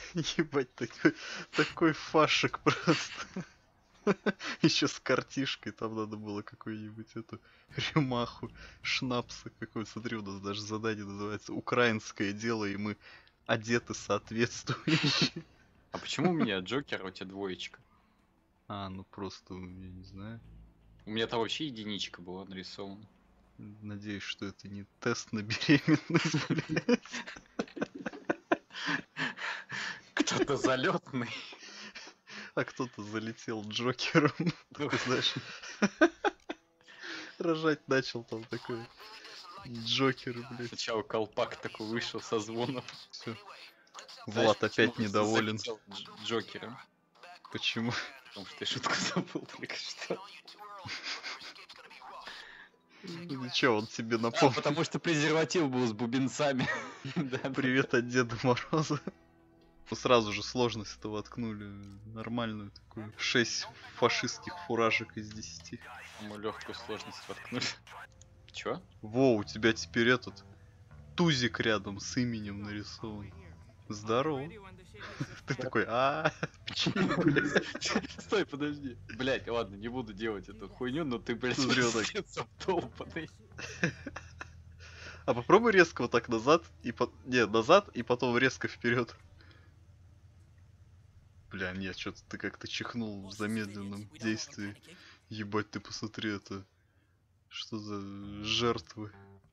Ебать, такой фашик просто. Еще с картишкой, там надо было какую-нибудь эту рюмаху, шнапса какой. Смотри, у нас даже задание называется «Украинское дело», и мы одеты соответствующе. А почему у меня Джокер, а у тебя двоечка? А, ну просто, я не знаю. У меня там вообще единичка была нарисована. Надеюсь, что это не тест на беременность, блядь. Кто-то залетный. А кто-то залетел Джокером. Такой, знаешь, рожать начал там такой Джокер, блядь. Сначала колпак такой вышел со звоном. Все. Знаешь, Влад почему опять недоволен. залетел Джокером? Почему? Потому что я шутку забыл только что. Ну чё, он тебе А, напомнил? потому что презерватив был с бубенцами. Привет от Деда Мороза. Ну сразу же сложность-то воткнули нормальную такую. 6 фашистских фуражек из 10. Мы легкую сложность воткнули. Чё? Во, у тебя теперь этот тузик рядом с именем нарисован. Здорово. Ты такой, Стой, подожди. Блять, ладно, не буду делать эту хуйню, но ты, блядь, Смотри, вот так. пиздец обдолбанный. А попробуй резко вот так назад и назад и потом резко вперед. Бля, нет, что-то ты как-то чихнул в замедленном действии. Ебать, ты посмотри, это что за жертвы?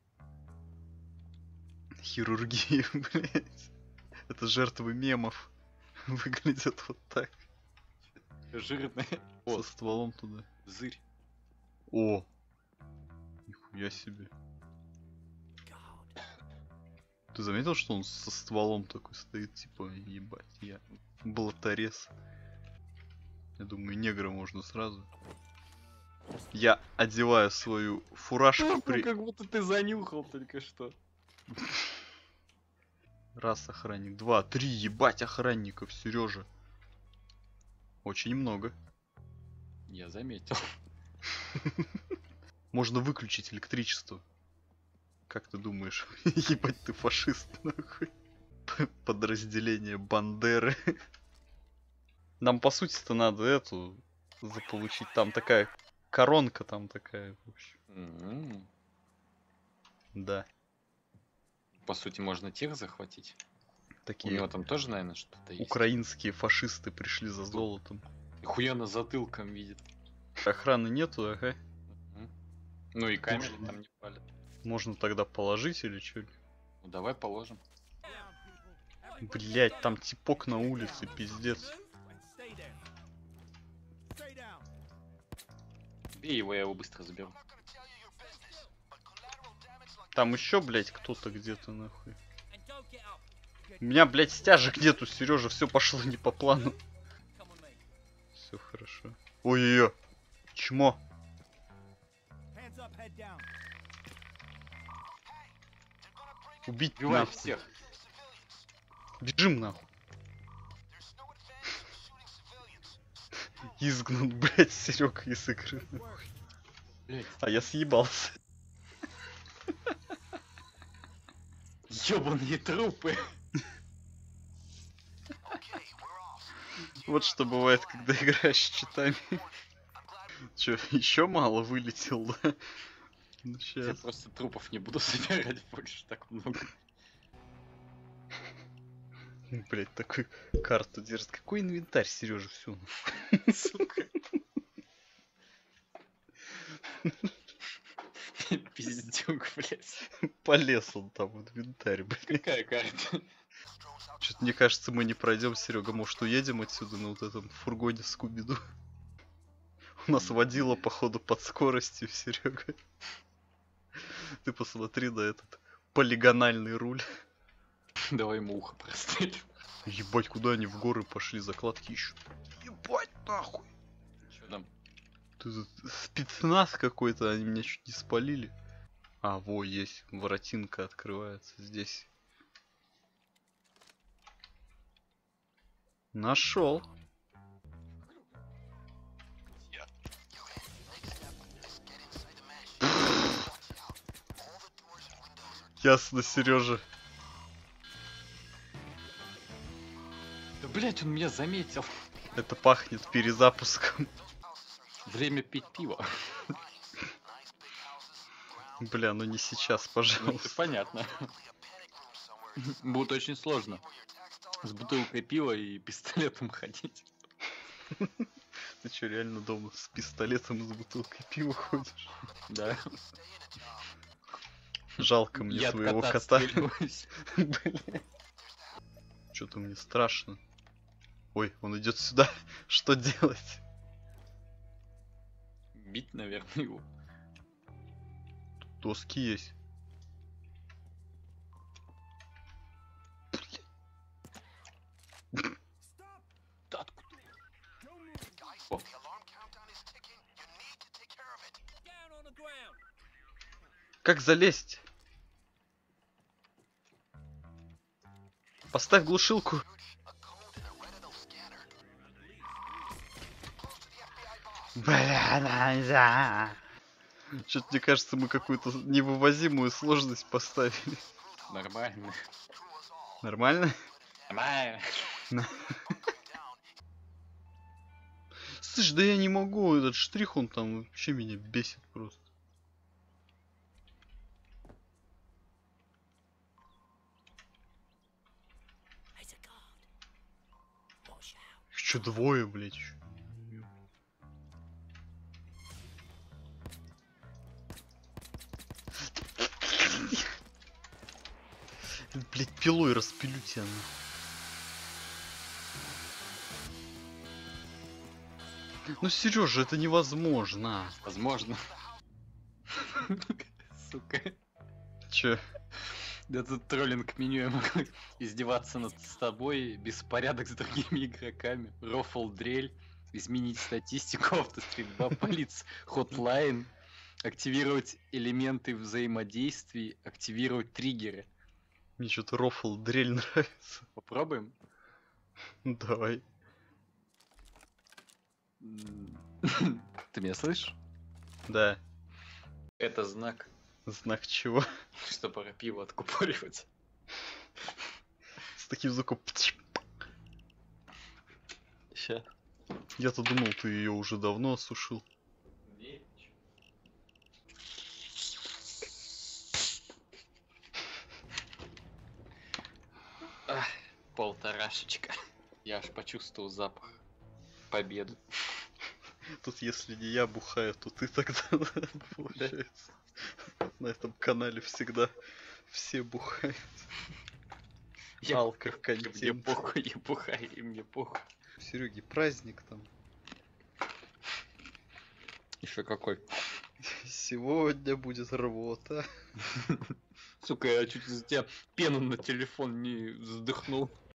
Хирургии, блять. Это жертвы мемов. Выглядят вот так. Жирный. Со стволом туда. Зырь. О! Нихуя себе. Ты заметил, что он со стволом такой стоит, типа, ебать, я болоторез. Я думаю, негра можно сразу. Я одеваю свою фуражку при... Как будто ты занюхал только что. Раз охранник, два, три, ебать охранников, Сережа. Очень много. Я заметил. Можно выключить электричество. Как ты думаешь? Ебать, ты фашист, нахуй. Подразделение Бандеры. Нам, по сути-то, надо эту заполучить. Там такая коронка там такая, в общем. Да. По сути, можно тех захватить. Такие У него там тоже, наверное, что-то есть. украинские фашисты пришли за золотом. Хуяно затылком видит. Охраны нету, ага. Ну и камеры там не палят. Можно тогда положить или что? Ну давай положим. Блять, там типок на улице, пиздец. Бей его, я его быстро заберу. Там еще, блять, кто-то где-то нахуй. У меня, блять, стяжек нету, Сережа, все пошло не по плану. Все хорошо. Ой-ой-ой. Чмо. Убить Убивай нахуй. всех. Бежим нахуй. Изгнан, блять, Серега из игры. Блять. А я съебался. Ёбаные трупы. Вот что бывает, когда играешь с читами. Че, еще мало вылетел, да? Ну, Я сейчас. просто трупов не буду собирать больше так много. Блять, такую карту держит. Какой инвентарь, Сережа, все. Сука. Пиздюк, блять. Полез он там в инвентарь, блядь. Какая карта? Что-то мне кажется, мы не пройдем, Серега. Может, уедем отсюда на вот этом фургоне Скуби-Ду? У нас водила, походу, под скоростью, Серега. Ты посмотри на этот полигональный руль. Давай ему ухо прострелим. Ебать, куда они в горы пошли, закладки ищут. Ебать, нахуй. Чё там? Ты спецназ какой-то, они меня чуть не спалили. А, во, есть, воротинка открывается здесь. Нашел. Ясно, Сережа. Блять, он меня заметил. Это пахнет перезапуском. Время пить пиво. Бля, ну не сейчас, Ну, это пожалуйста. понятно. Будет очень сложно. С бутылкой пива и пистолетом ходить. Ты чё, реально дома с пистолетом и с бутылкой пива ходишь? Да. Жалко мне Я от твоего кота кота. отстреливаюсь. Что-то мне страшно. Ой, он идет сюда. Что делать? Бить, наверное, его. Доски есть. Да откуда? О, Как залезть? Поставь глушилку. Бля, что-то мне кажется, мы какую-то невывозимую сложность поставили. нормально. Нормально? Нормально. Слышь, да я не могу, этот штрих, он там вообще меня бесит просто. Их чё, двое, блядь? Блядь, пилой распилю тебя. Ну, Сережа, это невозможно. Возможно. Сука. Чё? Да тут троллинг меню, я могу издеваться над с тобой, беспорядок с другими игроками, рофл дрель, изменить статистику, автострельба, полиц, хотлайн, активировать элементы взаимодействий, активировать триггеры. Мне что-то рофл дрель нравится. Попробуем? Давай. Ты меня слышишь? Да. Это знак, Знак чего? что пора пиво откупоривать. С таким звуком. Ща. Я-то думал, ты ее уже давно осушил. Полторашечка. Я аж почувствовал запах победы. Тут если не я бухаю, то ты тогда получается. На этом канале всегда все бухают. Алко-контент. Мне похуй, я бухаю, и мне похуй. Сереги праздник там. Еще какой? Сегодня будет рвота. Сука, я чуть из тебя пену на телефон не вздохнул.